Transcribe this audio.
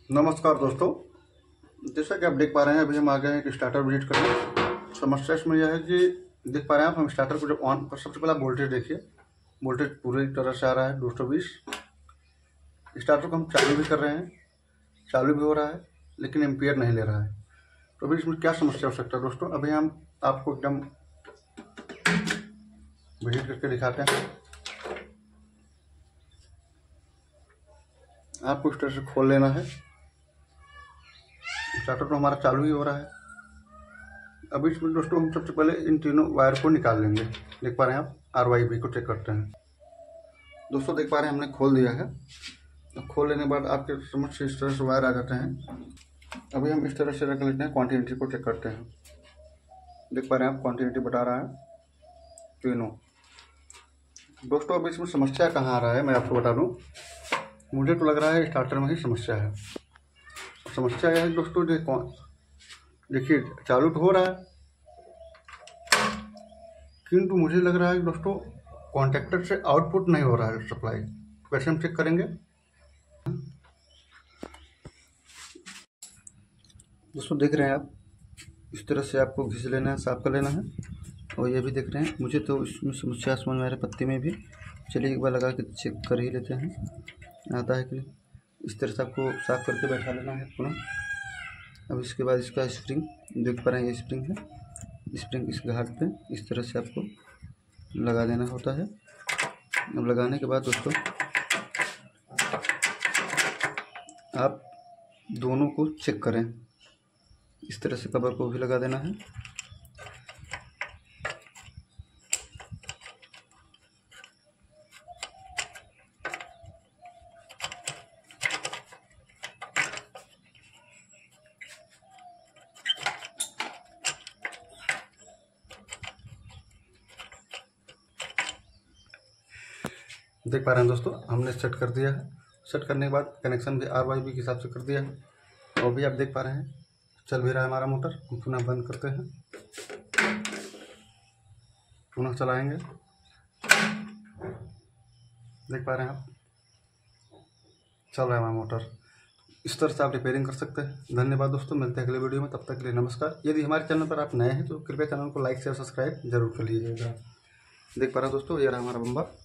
नमस्कार दोस्तों, जैसा कि आप देख पा रहे हैं अभी हम आ गए हैं कि स्टार्टर विजिट करने। समस्या इसमें यह है कि देख पा रहे हैं आप, हम स्टार्टर को जब ऑन पर सबसे पहले वोल्टेज देखिए। वोल्टेज पूरी तरह से आ रहा है 220। स्टार्टर को हम चालू भी कर रहे हैं, चालू भी हो रहा है, लेकिन एम्पियर नहीं ले रहा है। तो अभी इसमें क्या समस्या हो सकता है दोस्तों, अभी हम आपको एकदम विजिट करके दिखाते हैं। आपको इस तरह से खोल लेना है। स्टार्टर तो हमारा चालू ही हो रहा है। अभी इसमें दोस्तों हम सबसे पहले इन तीनों वायर को निकाल लेंगे। देख पा रहे हैं आप, RYB को चेक करते हैं। दोस्तों देख पा रहे हैं हमने खोल दिया है। खोल लेने के बाद आपके समझ से इस तरह से वायर आ जाते हैं। अभी हम इस तरह से रख लेते हैं, क्वांटिटी को चेक करते हैं। देख पा रहे हैं आप, क्वांटिटी बता रहा है तीनों। दोस्तों अभी इसमें समस्या कहाँ आ रहा है मैं आपको बता दूं। मुझे तो लग रहा है स्टार्टर में ही समस्या है। समस्या यह है दोस्तों, देखिए चालू तो हो रहा है, किंतु मुझे लग रहा है दोस्तों कॉन्टेक्टर से आउटपुट नहीं हो रहा है सप्लाई। कैसे हम चेक करेंगे दोस्तों। देख रहे हैं आप, इस तरह से आपको घिस लेना है, साफ कर लेना है। और ये भी देख रहे हैं, मुझे तो इसमें समस्या समझ में आ रही पत्ती में भी। चलिए एक बार लगा के चेक कर ही लेते हैं आता है कि नहीं। इस तरह से आपको साफ करके बैठा लेना है पुनः। अब इसके बाद इसका स्प्रिंग देख पा रहे हैं, ये स्प्रिंग है। स्प्रिंग इस घाट पे इस तरह से आपको लगा देना होता है। अब लगाने के बाद दोस्तों आप दोनों को चेक करें। इस तरह से कवर को भी लगा देना है। देख पा रहे हैं दोस्तों, हमने सेट कर दिया है। सेट करने के बाद कनेक्शन भी RYB के हिसाब से कर दिया है। और भी आप देख पा रहे हैं चल भी रहा है हमारा मोटर। हम पुनः बंद करते हैं, पुनः चलाएंगे। देख पा रहे हैं आप, चल रहा है हमारा मोटर। इस तरह से आप रिपेयरिंग कर सकते हैं। धन्यवाद दोस्तों, मिलते हैं अगले वीडियो में। तब तक के लिए नमस्कार। यदि हमारे चैनल पर आप नए हैं तो कृपया चैनल को लाइक शेयर सब्सक्राइब जरूर कर लीजिएगा। देख पा रहे हैं दोस्तों, ये रहा हमारा बम्बा।